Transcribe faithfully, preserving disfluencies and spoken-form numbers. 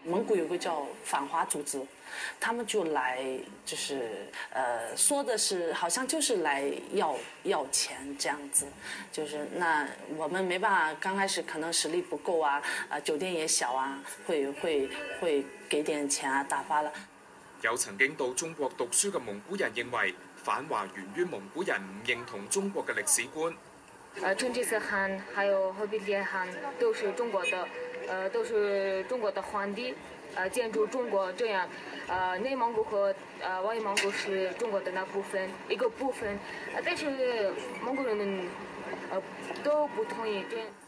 蒙古有个叫反华组织，他们就来，就是呃说的是好像就是来要要钱这样子，就是那我们没办法，刚开始可能实力不够啊，啊、呃、酒店也小啊，會會會給點錢啊，打發啦。 有曾經到中國讀書嘅蒙古人認為，反華源於蒙古人唔認同中國嘅歷史觀。 呃，成吉思汗還有忽必烈汗都是中國的，呃，都是中國的皇帝，呃，建築中國這樣，呃，內蒙古和呃外蒙古是中國的那部分一個部分，呃，但是蒙古人們呃都不同意這樣。